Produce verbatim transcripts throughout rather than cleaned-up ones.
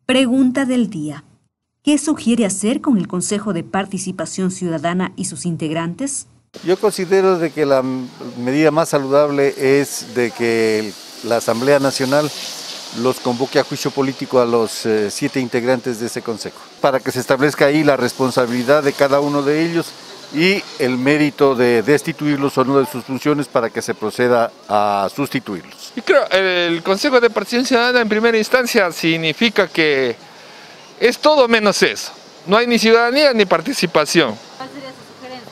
Pregunta del día. ¿Qué sugiere hacer con el Consejo de Participación Ciudadana y sus integrantes? Yo considero de que la medida más saludable es de que la Asamblea Nacional los convoque a juicio político a los eh, siete integrantes de ese consejo, para que se establezca ahí la responsabilidad de cada uno de ellos y el mérito de destituirlos o no de sus funciones para que se proceda a sustituirlos. Y creo que el Consejo de Participación Ciudadana en primera instancia significa que es todo menos eso. No hay ni ciudadanía ni participación. ¿Cuál sería su sugerencia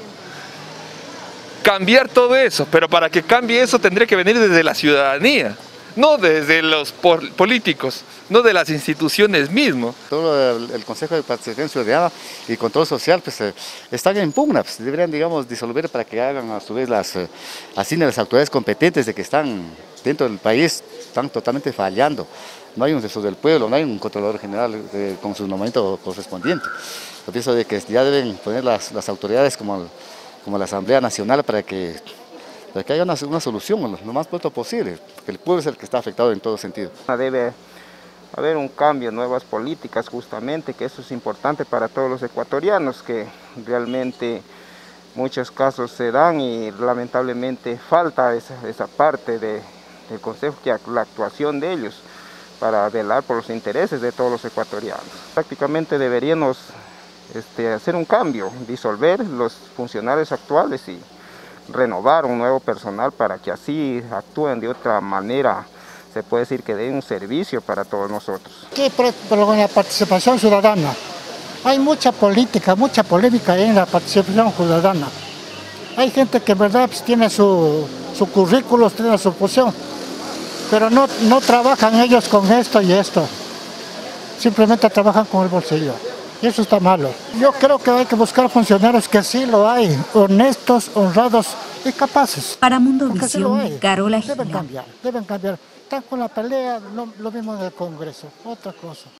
entonces? Cambiar todo eso, pero para que cambie eso tendría que venir desde la ciudadanía, no desde los políticos, no de las instituciones mismas. Todo el, el Consejo de Participación Ciudadana y Control Social pues, eh, están en pugna, pues, deberían digamos, disolver para que hagan a su vez las, eh, asignen las autoridades competentes de que están dentro del país, están totalmente fallando. No hay un defensor del pueblo, no hay un controlador general eh, con su nombramiento correspondiente. Yo pienso de que ya deben poner las, las autoridades como, como la Asamblea Nacional para que, para que haya una, una solución lo más pronto posible, porque el pueblo es el que está afectado en todo sentido. Debe haber un cambio, nuevas políticas justamente, que eso es importante para todos los ecuatorianos, que realmente muchos casos se dan y lamentablemente falta esa, esa parte de, del Consejo, que la actuación de ellos para velar por los intereses de todos los ecuatorianos. Prácticamente deberíamos este, hacer un cambio, disolver los funcionarios actuales y renovar un nuevo personal para que así actúen de otra manera, se puede decir que den un servicio para todos nosotros. ¿Qué pero con la participación ciudadana? Hay mucha política, mucha polémica en la participación ciudadana. Hay gente que en verdad pues, tiene su, su currículo, tiene su posición, pero no, no trabajan ellos con esto y esto. Simplemente trabajan con el bolsillo. Y eso está malo. Yo creo que hay que buscar funcionarios que sí lo hay, honestos, honrados y capaces. Para Mundo Visión, sí Carola Gila. Deben cambiar, deben cambiar. Están con la pelea, lo, lo mismo en el Congreso, otra cosa.